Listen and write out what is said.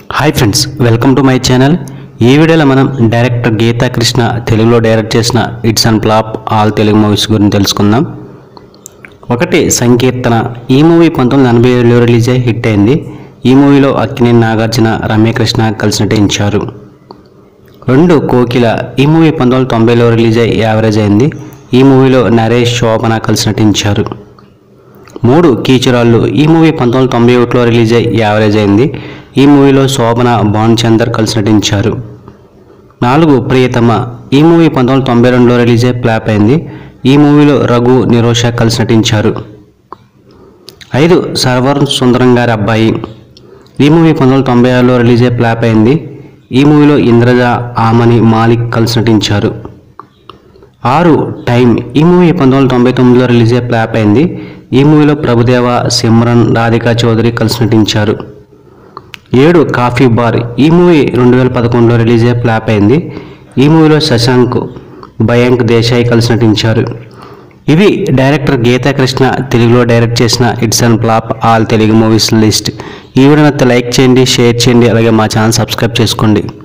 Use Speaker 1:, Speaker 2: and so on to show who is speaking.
Speaker 1: Hi friends, welcome to my channel. ఈ వీడియోలో మనం డైరెక్టర్ గీతా కృష్ణ తెలుగులో డైరెక్ట్ చేసిన hits and flop all Telugu movies గురించి తెలుసుకుందాం. ఒకటి సంకీర్తన. ఈ మూవీ 1987లో రిలీజ్ అయ్యి హిట్ అయింది. ఈ మూవీలో అక్కినేని నాగార్జున, రమ్యకృష్ణ కలిసి నటించారు. 2 కోకిల. ఈ మూవీ 1990లో రిలీజ్ అయ్యి యావరేజ్ అయింది. ఈ మూవీలో నరేష్, శోభన కలిసి నటించారు. 3 కీచురాళ్ళు. ఈ మూవీ 1991లో రిలీజ్ అయ్యి యావరేజ్ అయింది. ఈ మూవీలో శోభన, భానుచందర్ కలిసి నటించారు. 4 ప్రియతమ. ఈ మూవీ 1992లో రిలీజ్ అయ్యి ఫ్లాప్ అయింది. ఈ మూవీలో రఘు, నిరోష కలిసి నటించారు. 5 సర్వర్ సుందరం గారి అబ్బాయి. ఈ మూవీ 1996లో రిలీజ్ అయ్యి ఫ్లాప్ అయింది. ఈ మూవీలో ఇంద్రజ, ఆమని, మాలిక్ కలిసి నటించారు. 6 టైం. ఈ మూవీ 1999లో రిలీజ్ అయ్యి ఫ్లాప్ అయింది. ఈ మూవీలో ప్రభుదేవ, సిమ్రన్, రాధికా చౌదరి కలిసి నటించారు. 7 కాఫీ బార్. ఈ మూవీ 2011లో రిలీజ్ అయ్యి ఫ్లాప్ అయింది. ఈ మూవీలో శశాంక్, భయాంక్ దేశాయ్ కలిసి నటించారు. ఇవి డైరెక్టర్ గీతా కృష్ణ తెలుగులో డైరెక్ట్ చేసిన hits and flop all Telugu movies list. ఈ వీడియో నచ్చితే లైక్ చేయండి, షేర్ చేయండి, అలాగే మా ఛానల్ సబ్స్క్రైబ్ చేసుకోండి.